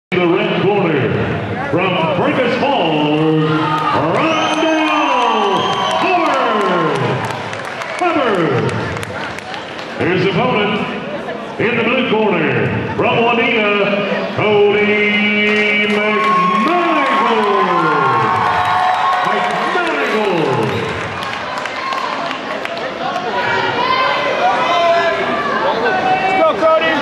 The red corner from Fergus Falls, Rondell Hubbard. His opponent in the blue corner from Wadena, Cody McManigal. Let's go, Cody.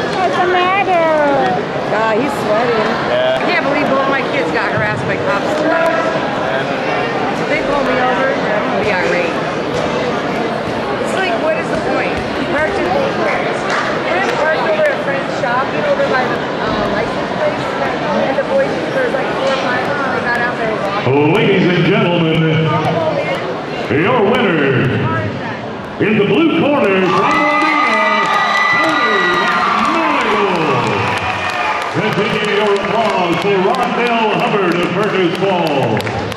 What's the matter? God, he's sweating. Yeah. I can't believe both my kids got harassed by cops tonight. If they pull me over, I'm gonna be irate. It's like, what is the point? We parked in parked over at a friend's shop, over by the license plate, and the boys, there's like 4 or 5 of them, they got out there and walked. Ladies and gentlemen, your winner in the blue corner from Continue your applause for Rondell Hubbard of Burgess Falls.